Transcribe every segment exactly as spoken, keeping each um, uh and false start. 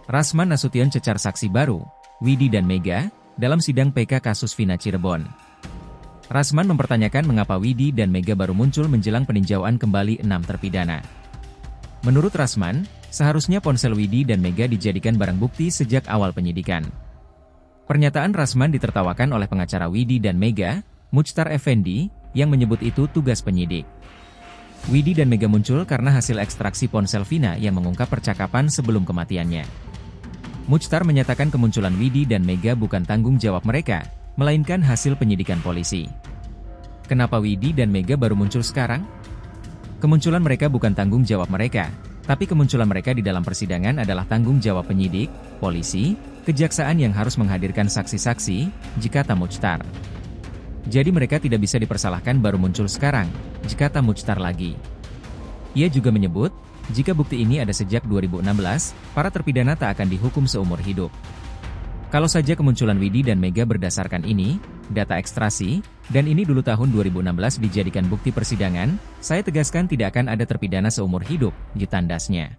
Rasman Nasution cecar saksi baru, Widi dan Mega, dalam sidang P K kasus Vina Cirebon. Rasman mempertanyakan mengapa Widi dan Mega baru muncul menjelang peninjauan kembali enam terpidana. Menurut Rasman, seharusnya ponsel Widi dan Mega dijadikan barang bukti sejak awal penyidikan. Pernyataan Rasman ditertawakan oleh pengacara Widi dan Mega, Muchtar Effendi, yang menyebut itu tugas penyidik. Widi dan Mega muncul karena hasil ekstraksi ponsel Vina yang mengungkap percakapan sebelum kematiannya. Muchtar menyatakan kemunculan Widi dan Mega bukan tanggung jawab mereka, melainkan hasil penyidikan polisi. Kenapa Widi dan Mega baru muncul sekarang? Kemunculan mereka bukan tanggung jawab mereka, tapi kemunculan mereka di dalam persidangan adalah tanggung jawab penyidik, polisi, kejaksaan yang harus menghadirkan saksi-saksi, jikata Muchtar. Jadi mereka tidak bisa dipersalahkan baru muncul sekarang, jikata Muchtar lagi. Ia juga menyebut, jika bukti ini ada sejak dua ribu enam belas, para terpidana tak akan dihukum seumur hidup. Kalau saja kemunculan Widi dan Mega berdasarkan ini, data ekstrasi, dan ini dulu tahun dua ribu enam belas dijadikan bukti persidangan, saya tegaskan tidak akan ada terpidana seumur hidup, ditandasnya.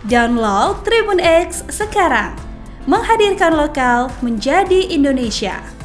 Download Tribun X sekarang, menghadirkan lokal menjadi Indonesia.